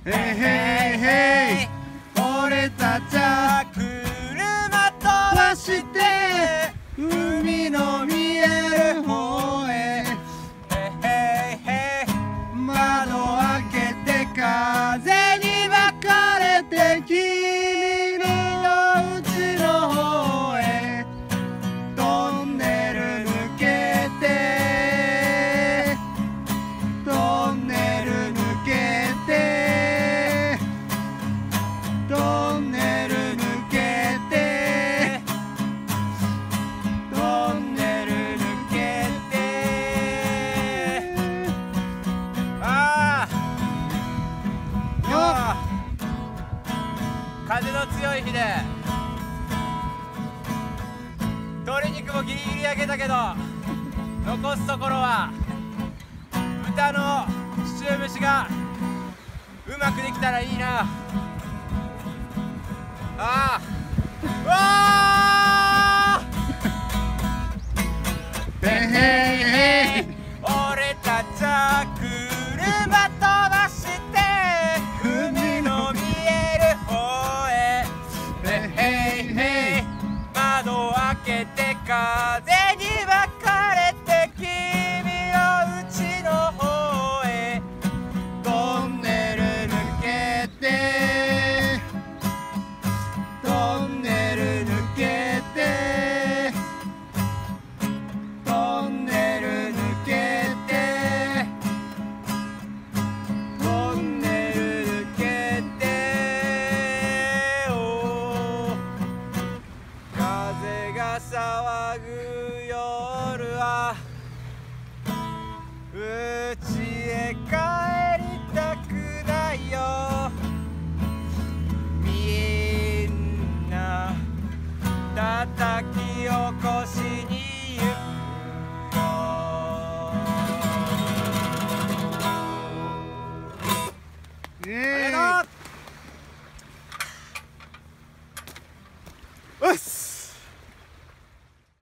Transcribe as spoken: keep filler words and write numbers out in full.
ヘイヘイヘイ俺たちは車飛ばして海の見える方へヘイヘイ窓開けて風に巻かれて君の家の方へトンネル抜けてトンネル抜けてトンネル抜けてトンネル抜けてああ今日は風の強い日で鶏肉もギリギリ焼けたけど残すところは豚のシチュー蒸しがうまくできたらいいな。ああうわーヘイヘイヘイ俺たちは車飛ばして海の見える方へヘイヘイヘイ窓開けて風に巻かれて君の家の方へトンネル抜けてトンネル抜けてトンネル抜けてトンネル抜けておー風が騒ぐ夜はうちへ帰りたくないよみんな叩き起こしに行くよ。ありがとう。うっす。